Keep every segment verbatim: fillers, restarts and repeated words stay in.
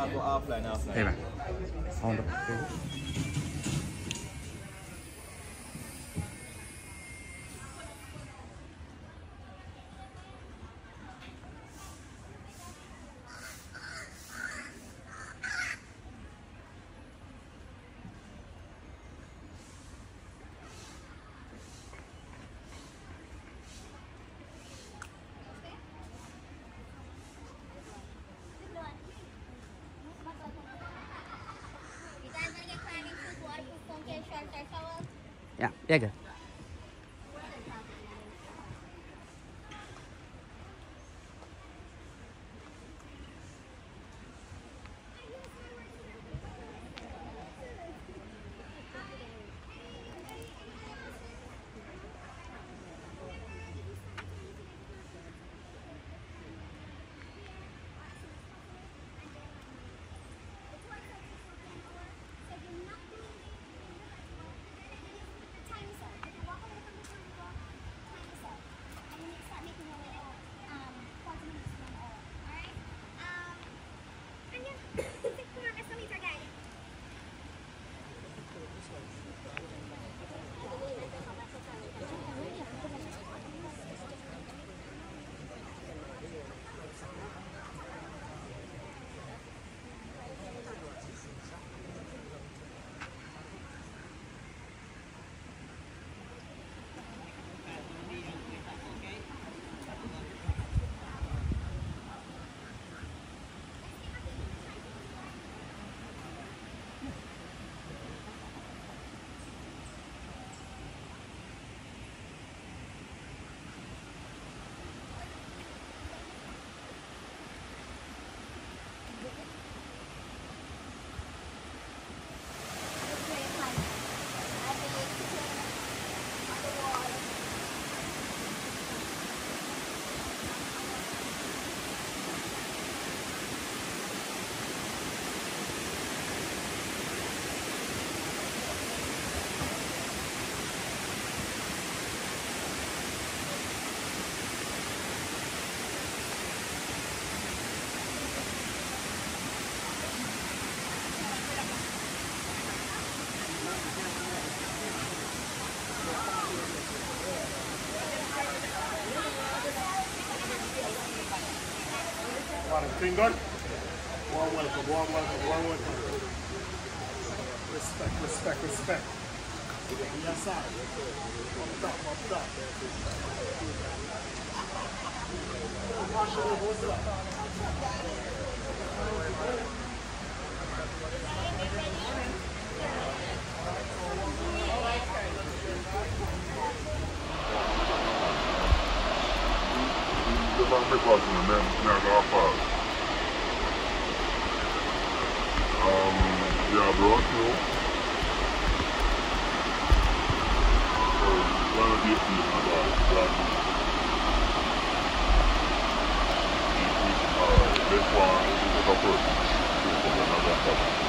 I'll go offline, offline. Hey man. On the yeah, yeah, good. Thing good? Warm welcome, warm welcome, warm welcome. Respect, respect, respect. Yes, sir. Up top, up top. Um, yeah, bro, no. So, one of these things about that. Uh, this one is a couple of another couple.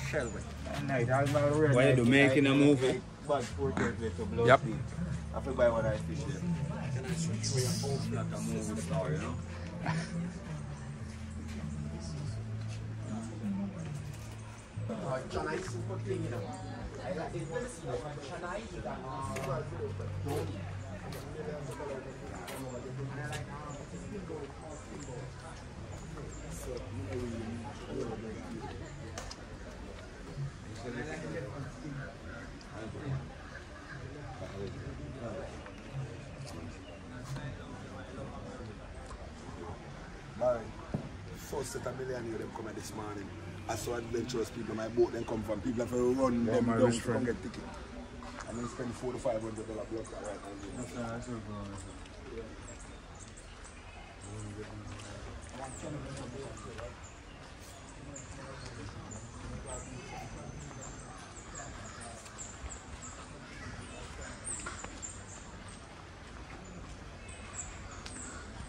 shell with. Why you do making a movie? Yep. I feel buy one I fish there. Like a movie star, you know? Barry, first set of million of them come this morning. I saw adventurous people, my boat then come from. People have to run Yeah, them my down rich to friend. come get ticket. And then spend four to five hundred dollars block that right now. That's not that's not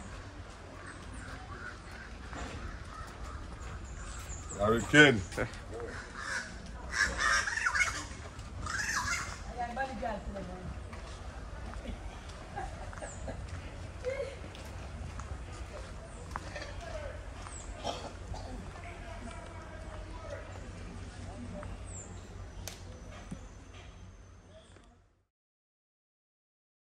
Hurricane.